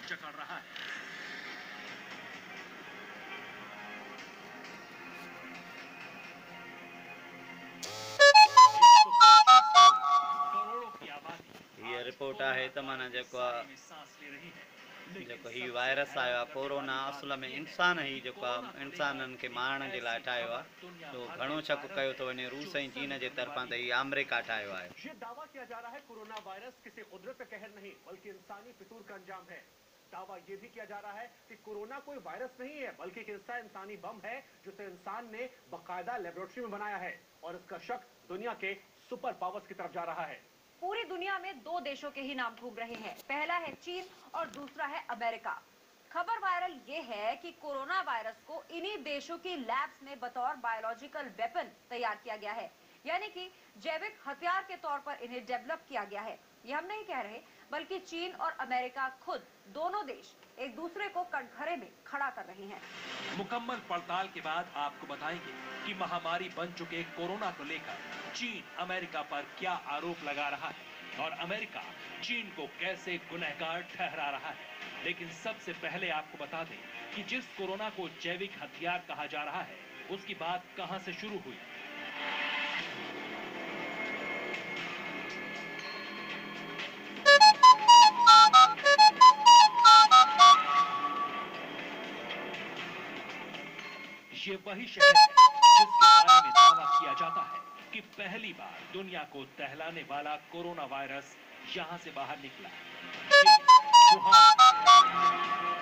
जकड़ रहा है। करोड़ों की आबादी ये रिपोर्ट है त माना जेको सांस ले रही है। जेको ही वायरस आयो कोरोना असल में इंसान ही जेको इंसानन के मारण जे लाइ ठाहियो आहे, तो घणो शक कयो थो वञे रूस ऐं चीन जे तरफां त ही अमेरिका ठाहियो आहे। ये दावा किया जा रहा है कोरोना वायरस किसी कुदरत का कहर नहीं बल्कि इंसानी फितूर का अंजाम है। दावा यह भी किया जा रहा है कि कोरोना कोई वायरस नहीं है बल्कि एक ऐसा इंसानी बम है जिसे इंसान ने बाकायदा लेबोरेटरी में बनाया है और इसका शक दुनिया के सुपर पावर्स की तरफ जा रहा है। पूरी दुनिया में दो देशों के ही नाम घूम रहे हैं, पहला है चीन और दूसरा है अमेरिका। खबर वायरल ये है कि कोरोना वायरस को इन्हीं देशों की लैब्स में बतौर बायोलॉजिकल वेपन तैयार किया गया है, यानी कि जैविक हथियार के तौर पर इन्हें डेवलप किया गया है। ये हम नहीं कह रहे, बल्कि चीन और अमेरिका खुद दोनों देश एक दूसरे को कटघरे में खड़ा कर रहे हैं। मुकम्मल पड़ताल के बाद आपको बताएंगे कि महामारी बन चुके कोरोना को लेकर चीन अमेरिका पर क्या आरोप लगा रहा है और अमेरिका चीन को कैसे गुनहगार ठहरा रहा है। लेकिन सबसे पहले आपको बता दें कि जिस कोरोना को जैविक हथियार कहा जा रहा है, उसकी बात कहां से शुरू हुई। ये वही शहर है जिसके बारे में दावा किया जाता है कि पहली बार दुनिया को दहलाने वाला कोरोना वायरस यहां से बाहर निकला। ये वुहान